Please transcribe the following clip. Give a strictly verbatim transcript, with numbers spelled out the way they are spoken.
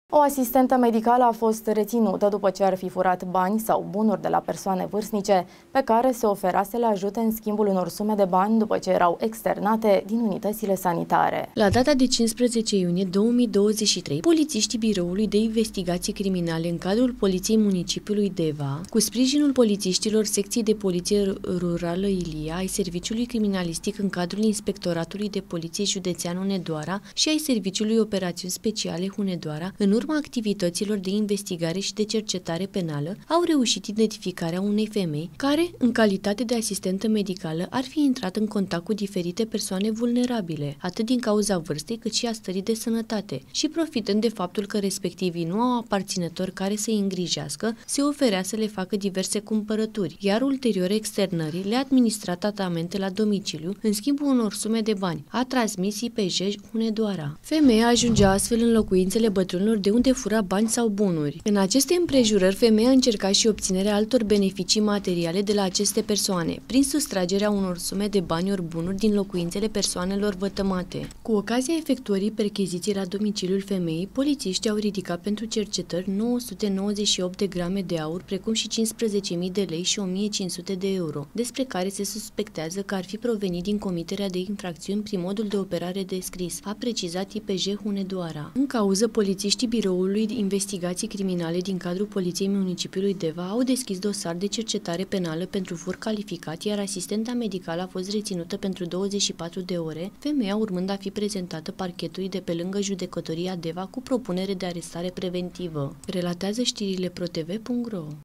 O asistentă medicală a fost reținută după ce ar fi furat bani sau bunuri de la persoane vârstnice pe care se ofera să le ajute în schimbul unor sume de bani după ce erau externate din unitățile sanitare. La data de cincisprezece iunie două mii douăzeci și trei, polițiștii Biroului de Investigații Criminale în cadrul Poliției Municipiului Deva, cu sprijinul polițiștilor Secției de Poliție Rurală Ilia, ai Serviciului Criminalistic în cadrul Inspectoratului de Poliție Județean Hunedoara și ai Serviciului Operațiuni Speciale Hunedoara, în urma activităților de investigare și de cercetare penală, au reușit identificarea unei femei care, în calitate de asistentă medicală, ar fi intrat în contact cu diferite persoane vulnerabile, atât din cauza vârstei cât și a stării de sănătate, și profitând de faptul că respectivii nu au aparținători care să-i îngrijească, se oferea să le facă diverse cumpărături, iar ulterior externării le-a administrat tratamente la domiciliu în schimbul unor sume de bani, a transmis I P J Hunedoara. Femeia ajungea astfel în locuințele bătrânilor de unde fura bani sau bunuri. În aceste împrejurări, femeia încerca și obținerea altor beneficii materiale de la aceste persoane, prin sustragerea unor sume de bani ori bunuri din locuințele persoanelor vătămate. Cu ocazia efectuării percheziției la domiciliul femeii, polițiștii au ridicat pentru cercetări nouă sute nouăzeci și opt de grame de aur, precum și cincisprezece mii de lei și o mie cinci sute de euro, despre care se suspectează că ar fi provenit din comiterea de infracțiuni prin modul de operare descris, a precizat I P J Hunedoara. În cauză, polițiștii Biroului de Investigații Criminale din cadrul Poliției Municipiului Deva au deschis dosar de cercetare penală pentru fur calificat, iar asistenta medicală a fost reținută pentru douăzeci și patru de ore, femeia urmând a fi prezentată parchetului de pe lângă judecătoria Deva cu propunere de arestare preventivă. Relatează știrile pro t v punct ro.